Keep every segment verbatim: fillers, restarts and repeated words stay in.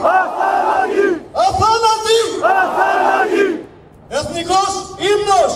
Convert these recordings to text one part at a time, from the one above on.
Αθάνατη! Αθάνατη! Αθάνατη! Εθνικός ύμνος!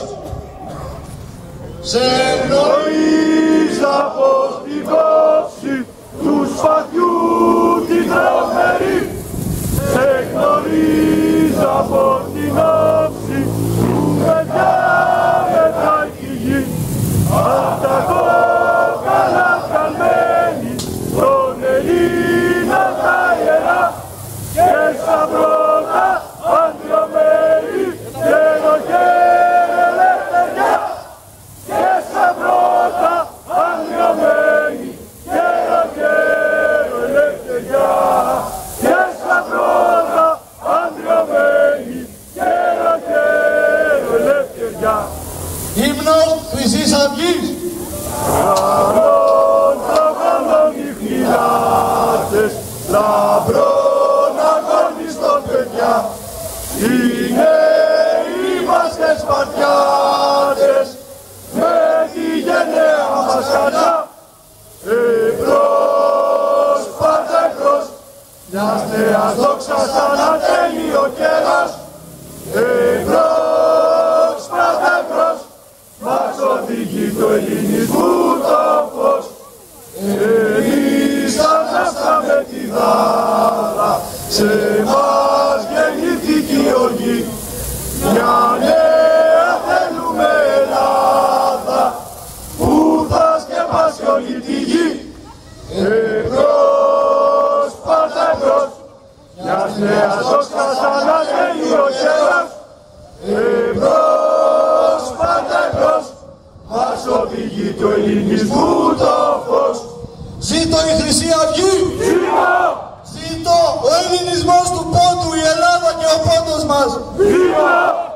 Σε Εννοείς από την κόψη του σπαθιού την τρομερή. Σε γνωρίζω από την όψη του παιδιά μετά τη γη. Απ' τα κόκαλα βγαλμένη των Ελλήνων τα ιερά και στα πρώτα αντριωμένη γεροκαίρε ελευθεριά. Και στα πρώτα αντριωμένη γεροκαίρε ελευθεριά. Και στα πρώτα αντριωμένη γεροκαίρε ελευθεριά. ύμνος Χρυσής Αυγής. Λαμπρών προχωρών οι φυλάτες, λαμπρών αγωνιστών παιδιά, οι νέοι είμαστε σπαρτιάτες, με τη γενναία μας χαρά. Εμπρός, πάντα εμπρός, μιας νέας δόξας ανατέλει ο καιρός. Εμπρός, πάντα εμπρός, μας οδηγεί το ελληνισμού το φως. Εμείς θα αναστάμε τη δάρα, σε μας γεννήθηκε η οργή. Μια νέα θέλουμε Ελλάδα, που θα σκεπάσει όλη τη γη. Εμπρός, πάντα εμπρός, μιας νέας δόξας ανατέλει ο καιρός. Εμπρός, πάντα εμπρός, μας οδηγεί του ελληνισμού το φως. Ζήτω η Χρυσή Αυγή! Βήμα! Ζήτω ο ελληνισμός του πόντου, η Ελλάδα και ο πόντος μας! Βήμα!